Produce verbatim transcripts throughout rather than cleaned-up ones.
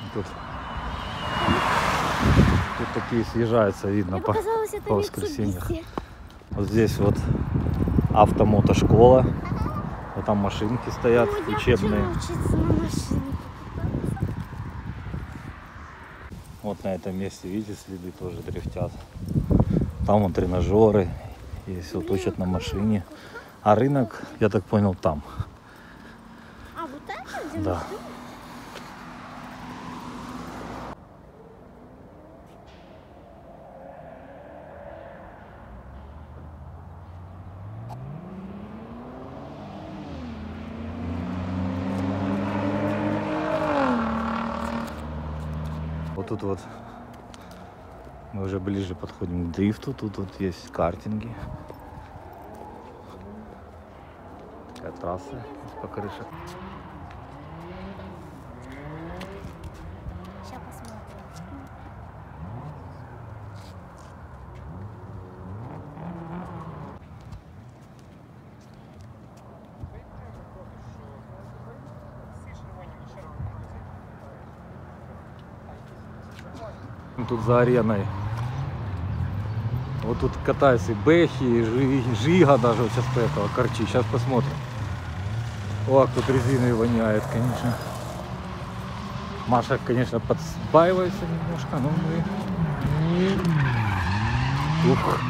Тут, тут такие съезжаются, видно, по, по воскресеньях. Вот здесь вот автомотошкола. Вот там машинки стоят, ну, учебные. Вот на этом месте, видите, следы тоже дрифтят. Там вот тренажеры, есть вот учат на машине. А рынок, я так понял, там. А вот это? Где да. машина? Вот тут вот мы уже ближе подходим к дрифту. Тут вот есть картинги. Такая трасса по крыше. Сейчас посмотрим. Тут за ареной. Вот тут катаются и Бэхи, и Жи, Жига даже вот сейчас по этого корчи. Сейчас посмотрим. О, тут резиной воняет, конечно. Маша, конечно, подсбаивается немножко, но мы... Ух.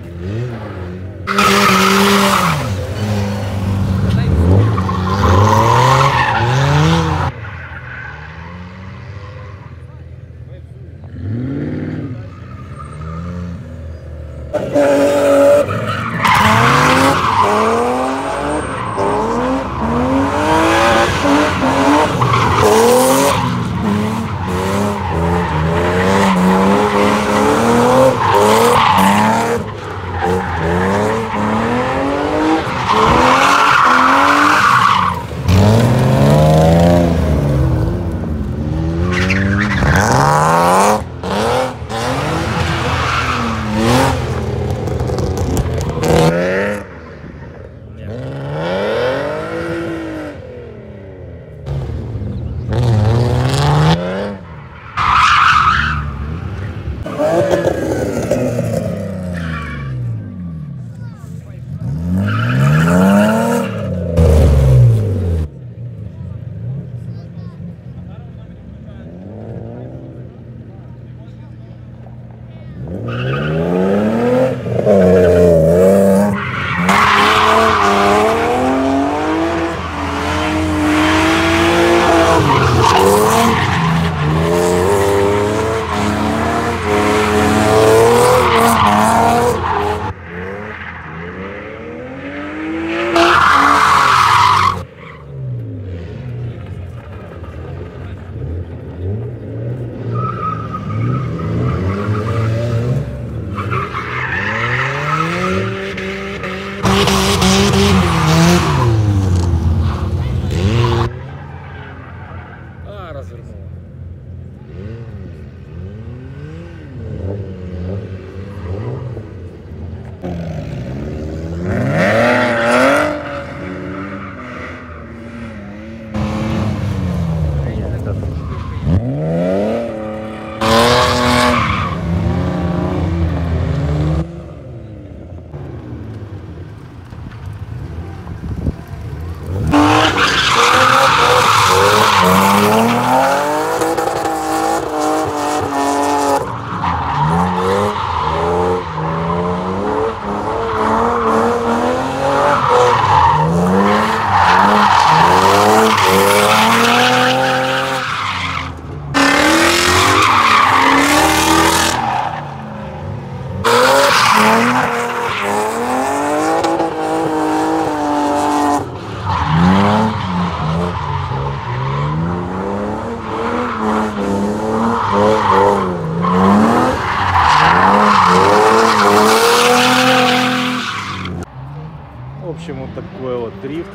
общем, вот такой вот дрифт.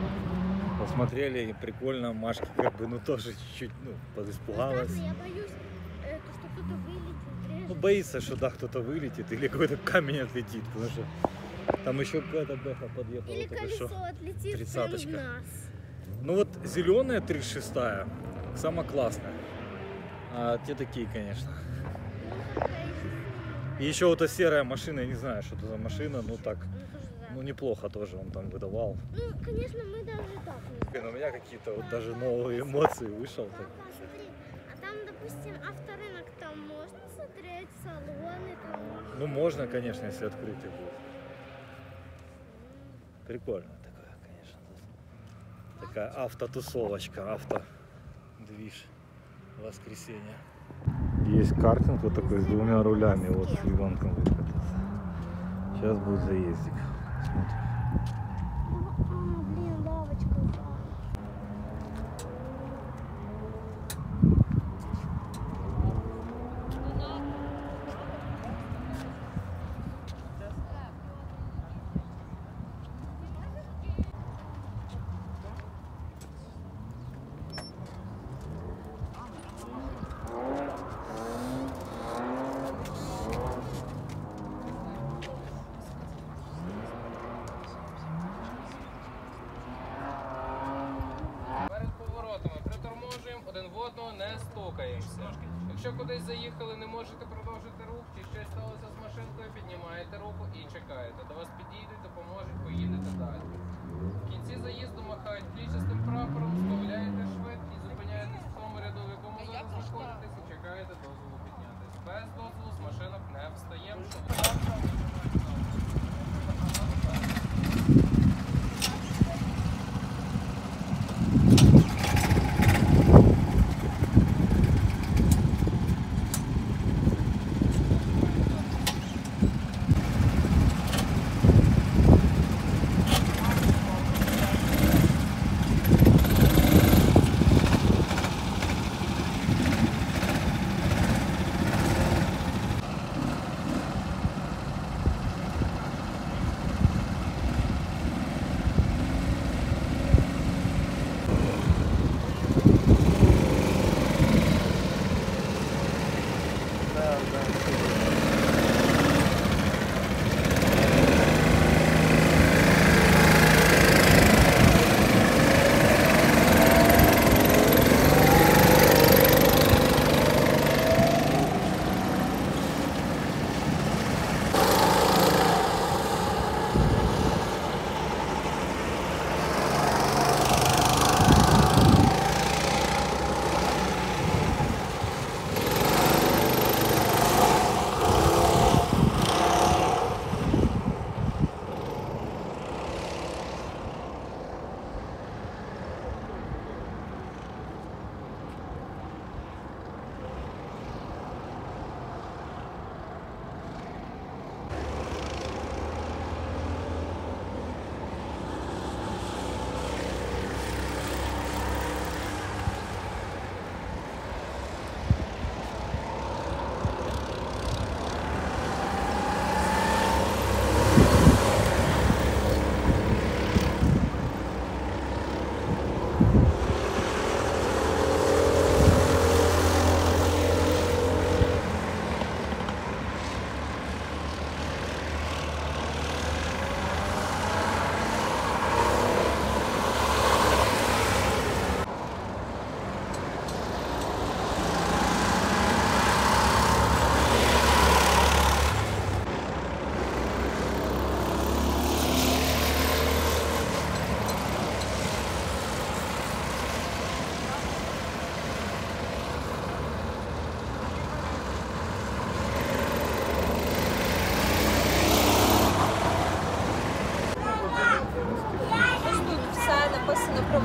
Посмотрели, прикольно. Машка как бы, ну тоже чуть-чуть, ну, подиспугалась. Я боюсь, э, то, что кто-то вылетит. Ну, боится, что да, кто-то вылетит или какой-то камень отлетит, потому что там еще какая-то бэха подъехала. Или только колесо что. отлетит Тридцаточка. прямо в нас. Ну вот зеленая тридцать шестая самая классная. А те такие, конечно. И еще вот эта серая машина, я не знаю, что это за машина, ну так, ну неплохо тоже он там выдавал. Ну, конечно, мы даже так не знаем. У меня какие-то вот даже новые эмоции вышел. Так. Папа, смотри, а там, допустим, авторынок, там можно смотреть салоны, там... Ну можно, конечно, если открытие будет. Прикольно такое, конечно. Такая автотусовочка, автодвиж. Воскресенье. Есть картинг вот такой с двумя рулями, вот с ребенком выкататься. Сейчас будет заездик. Смотрим. А, блин, лавочка упала. Перед поворотами приторможуємо, один в одного не стукаємося. Якщо кудись заїхали, не можете продовжити рух, чи щось сталося з машинкою, піднімаєте руку і чекаєте. До вас підійдуть, допоможуть, поїдете далі. В кінці заїзду махають плічастим прапором, сповляєте швидкість, зупиняєтесь в тому ряду, в якому зараз знаходитесь, і чекаєте дозволу піднятись. Без дозволу з машинок не встаємо.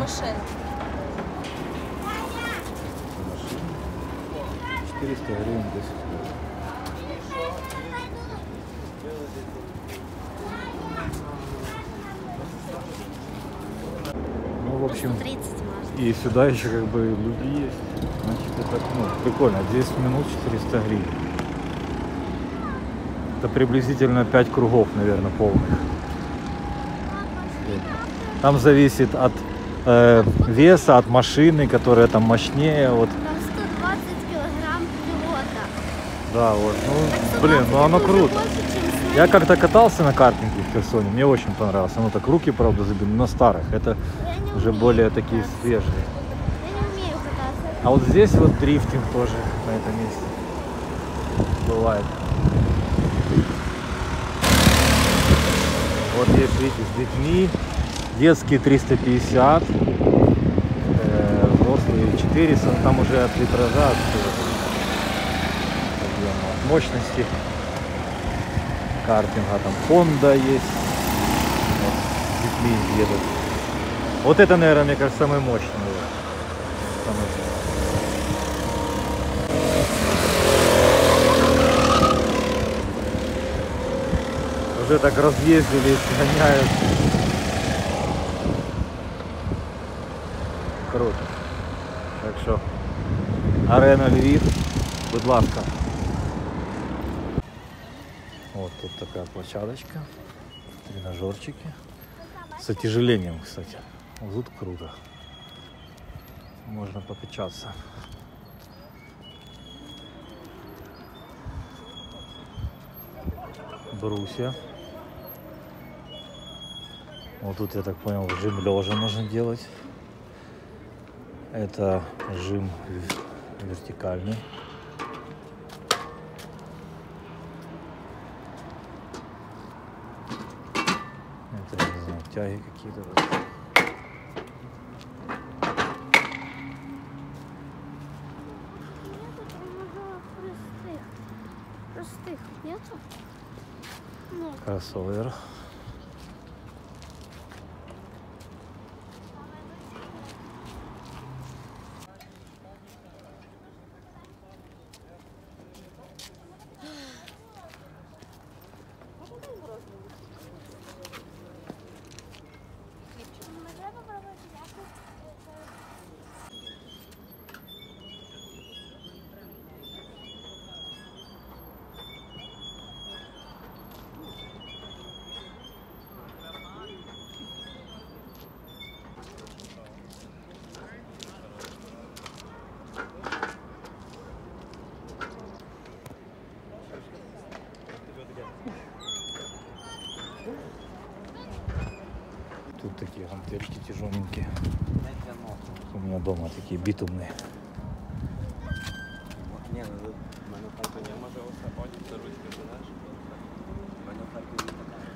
машин. четыреста гривен десять. Ну, в общем, тридцать можно. и сюда еще как бы люди есть. Значит, это ну, прикольно. десять минут четыреста гривен. Это приблизительно пять кругов, наверное, полных. Там зависит от э, веса, от машины, которая там мощнее. Вот. Там сто двадцать килограмм пилота. Да, вот. Ну, Так блин, ну оно это уже круто. больше, чем с Я нами. как-то катался на картинге в Херсоне, мне очень понравилось. Оно так руки, правда, забили, но на старых. Это Я не уже умею более такие кататься. свежие. Я не умею кататься. А вот здесь вот дрифтинг тоже на этом месте бывает. Вот есть, видите, с детьми. Детские триста пятьдесят, э, взрослые четыреста, но там уже от литража, от, от мощности картинга. Там Honda есть, вот, с детьми едут. Вот это, наверное, мне кажется, самый мощный. Вот. Самый... Уже так разъездились, гоняют. Круто. Так що арена Львів, будь ласка. Вот тут такая площадочка, тренажерчики. С отяжелением, кстати. Вот тут круто. Можно покачаться. Брусья. Вот тут, я так понял, жим лежа можно делать. Это жим вертикальный. Это, не знаю, тяги какие-то. Простых. Простых нету? Ну, Кроссовер. могла попробовать якобы. Тут такие гантельки тяжеленькие. У меня дома такие битумные. Ні, ну в мене в Харкові я може оце потім за ручки знаєш. В мене в Харкові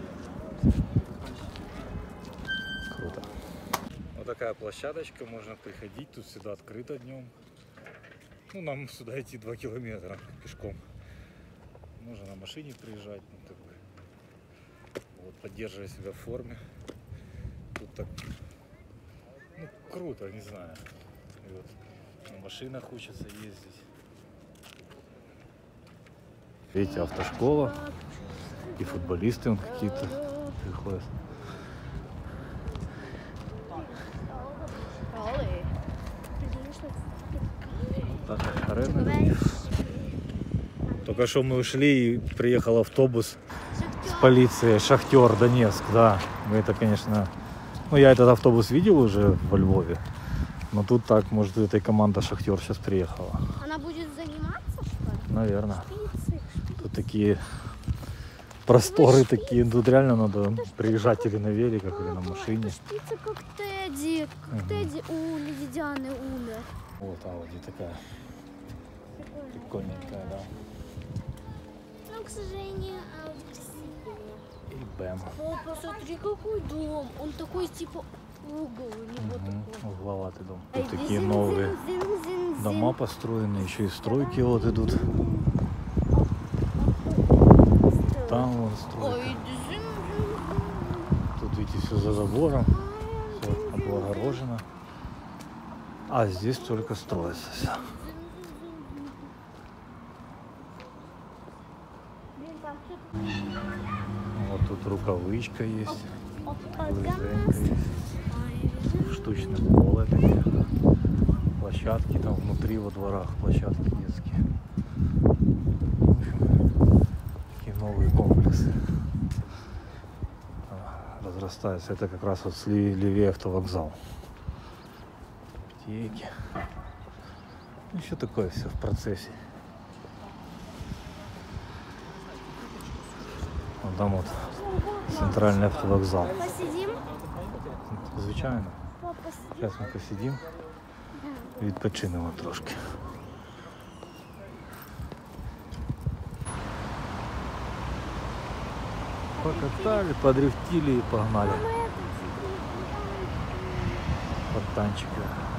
така. Круто. Вот такая площадочка, можно приходить, тут всегда открыто днем. Ну, нам сюда идти два километра пешком. Можно на машине приезжать, ну, как бы, вот, поддерживая себя в форме. Тут так, ну, круто, не знаю. И вот на машинах учатся ездить. Видите, автошкола и футболисты вон какие-то приходят. Так, арена Львив. Только что мы ушли и приехал автобус с полицией Шахтер Донецк, да. Мы это, конечно, ну я этот автобус видел уже во Львове, но тут так, может, эта команда Шахтер сейчас приехала. Она будет заниматься, что ли? Наверное. Шпицы, Тут такие просторы такие, тут реально надо приезжать или на великах, или на машине. шпицы, как Тедди. Как Мгм. Тедди у Леди Дианы умер. Вот Ауди такая прикольненькая, да. Но, к сожалению, Ауди в Сибири. И БМ. О, посмотри, какой дом. Он такой, типа, угол у него Угу. такой. Угловатый дом. Ай, Тут такие зин, новые зин, зин, зин, дома зин. построены, еще и стройки вот идут. Там вон стройка. Ой, зин, зин, Тут видите, все за забором, все облагорожено. зин. А здесь только строится все. Вот тут рукавычка есть, лыженька есть, штучные полы такие, площадки там внутри во дворах, площадки детские. В общем, такие новые комплексы а, разрастаются. Это как раз вот сли- левее автовокзал. Аптеки. Еще такое все в процессе. Вот там вот центральный автовокзал. Посидим? Звичайно. Папа, посидим. Зараз ми посидимо, відпочинемо трошки. Покатали, подрифтили и погнали. Под танчика.